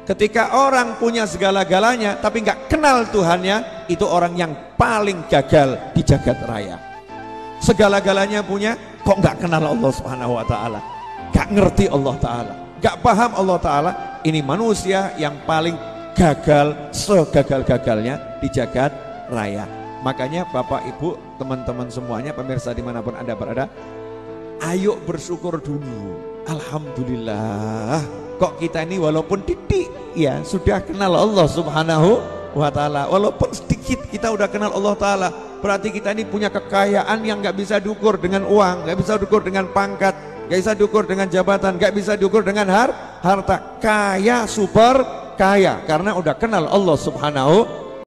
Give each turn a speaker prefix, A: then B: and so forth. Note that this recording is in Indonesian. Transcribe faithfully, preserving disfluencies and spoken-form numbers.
A: Ketika orang punya segala-galanya tapi nggak kenal Tuhannya, itu orang yang paling gagal di jagat raya. Segala-galanya punya, kok nggak kenal Allah Subhanahu wa Ta'ala, nggak ngerti Allah Ta'ala, nggak paham Allah Ta'ala. Ini manusia yang paling gagal, segagal-gagalnya di jagat raya. Makanya Bapak Ibu, teman-teman semuanya, pemirsa dimanapun Anda berada, ayo bersyukur dulu. Alhamdulillah, kok kita ini walaupun titik ya sudah kenal Allah Subhanahu wa Ta'ala. Walaupun sedikit kita udah kenal Allah Ta'ala, berarti kita ini punya kekayaan yang gak bisa diukur dengan uang, gak bisa diukur dengan pangkat, gak bisa diukur dengan jabatan, gak bisa diukur dengan har harta. Kaya, super kaya, karena udah kenal Allah Subhanahu